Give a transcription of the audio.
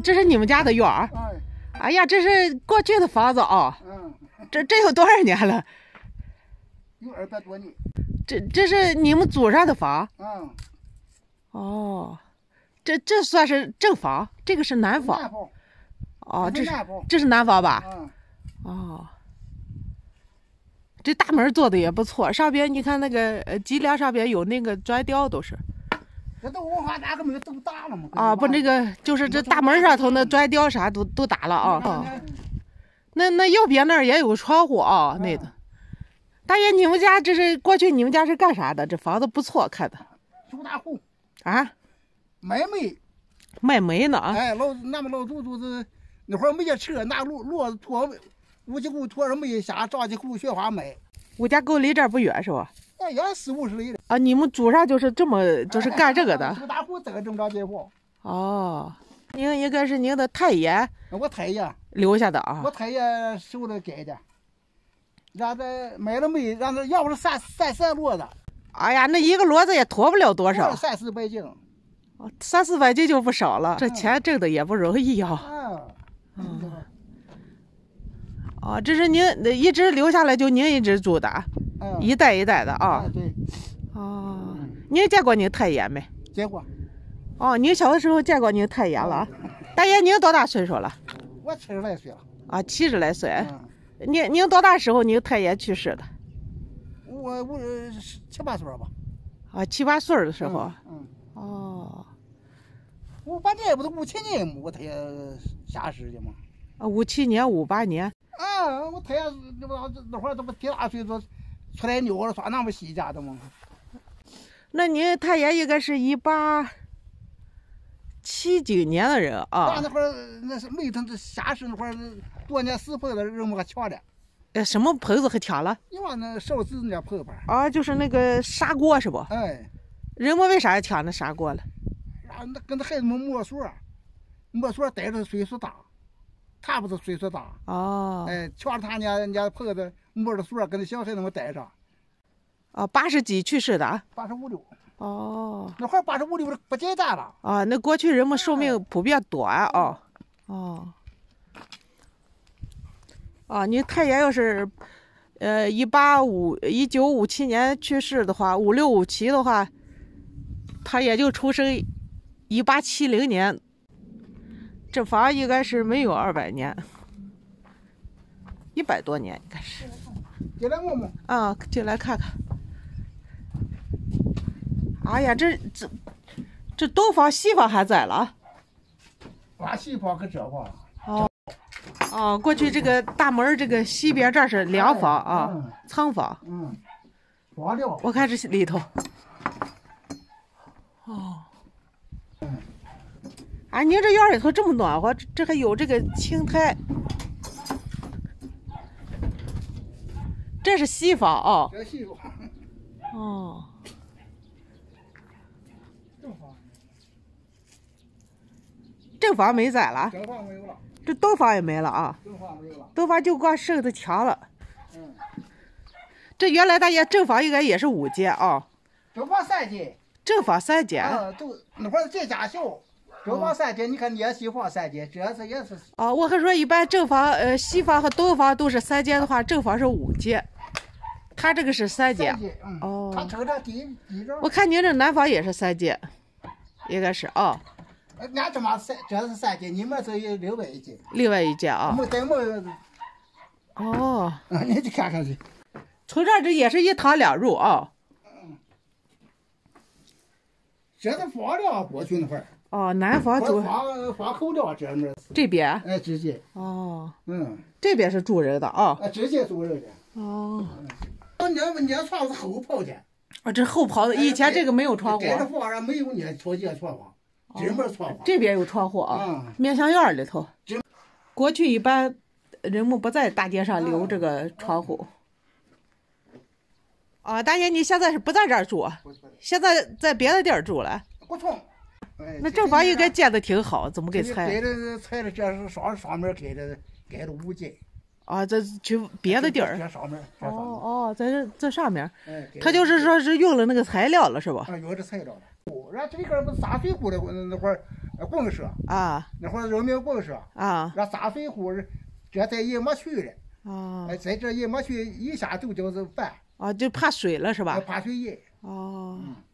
这是你们家的院儿？哎呀，这是过去的房子啊。这有多少年了？ 有200多年。 这是你们祖上的房？哦，这算是正房，这个是南房。 南房。 哦，这是南房吧？哦，这大门做的也不错，上边你看那个脊梁上边有那个砖雕，都是。 这都文化大革命都打了嘛？ 啊，不，那个就是这大门上头那砖雕啥都打了啊。那右边那儿也有窗户啊，那个。大爷，你们家这是过去你们家是干啥的？这房子不错，看的。 修大户。 啊？ 卖煤。 卖煤呢啊？ 哎，俺们老祖宗是那会儿没这车，拿骡子拖5几户拖着煤下找几户雪花卖。 我家够离这儿不远是吧？ 哎呀，40、50里的。 啊，你们祖上就是就是干这个的？ 修大户这么着结婚。 哦，您应该是您的太爷。 我太爷留下的啊。 我太爷手里盖的。让这买了煤，让这要不是3、4骡子。 哎呀，那一个骡子也驮不了多少。 3、400斤。 3、400斤就不少了，这钱挣的也不容易啊。哦，这是您一直留下来就您一直住的，一代一代的啊。 对。 哦，您见过您太爷没？ 见过。 哦，您小的时候见过您太爷了。大爷，您多大岁数了？ 我70来岁了。 啊，70来岁。您多大时候您太爷去世的？ 我7、8岁吧。 啊，7、8岁的时候。哦。 58年不是57年我太爷下世的吗？ 啊，57年、58年。 我太爷那会儿这不挺大岁数，出来牛了，算那么细家的吗？ 那您太爷应该是1870几年的人啊。 那会儿那是煤炭下世那会儿多年死棚子人们还抢的。 什么棚子还抢了？ 你往那烧纸那棚吧。 啊，就是那个砂锅是不？ 哎。 人们为啥要抢那砂锅了？ 那跟那孩子们摸索逮着岁数大，他不是岁数大。 哦。 哎，抢着他人家棚子摸着索跟那小孩子们逮着。 啊，80几去世的 ？85、6。 哦。 那会儿85、6不简单了。 啊，那过去人们寿命普遍短啊。哦。啊，你太爷要是1957年去世的话，56、57的话，他也就出生1870年。这房应该是没有200年，100多年应该是。 进来摸摸。 啊，进来看看。哎呀，这东房西房还在了。 把西房可这房。 哦，过去这个大门这个西边这是凉房啊，仓房。我看这里头。哦。啊，您这院里头这么暖和，这还有这个青苔。这是西房啊。 这西房。 哦。正房没在了。 正房没有了。 这东房也没了啊。 正房没有了。 东房就光剩的墙了。这原来大爷正房应该也是5间啊。 正房3间。 正房3间。 都那会儿这家小。正房3间，你看你西房3间，这是也是。 哦，我还说一般正房西房和东房都是3间的话，正房是5间。他这个是3间。哦。 他这个地着。 我看您这南房也是3间，应该是啊。 俺这嘛这是3间，你们这有另外1间。 另外1间啊。 没带没。 哦。 你去看看去。 从这儿这也是1堂2入啊。 这是房梁，过去那会儿。 哦，南房住。 房口梁这面。 这边。 哎，直接。 哦。这边是住人的啊。 直接住人的。 哦。 你床是后跑的。 啊，这后跑的，以前这个没有窗户。 盖着房上没有你朝街窗户。这边窗户。 这边有窗户啊。面向院里头。过去一般人们不在大街上留这个窗户。啊，大爷，你现在是不在这儿住，现在在别的地儿住了。 不错。 那正房应该建的挺好，怎么给拆？ 盖的拆的，这是上面盖的5间。 啊，这去别的地儿。 这上面。 哦，在这上面。他就是说是用了那个材料了，是吧？ 用这材料了。然后这里边不是洒水库的那会儿， 公社啊那会儿人民公社啊那洒水户这再也没去了。 啊在这也没去，一下就叫是办， 啊，就怕水了是吧？ 怕水淹。 哦。 嗯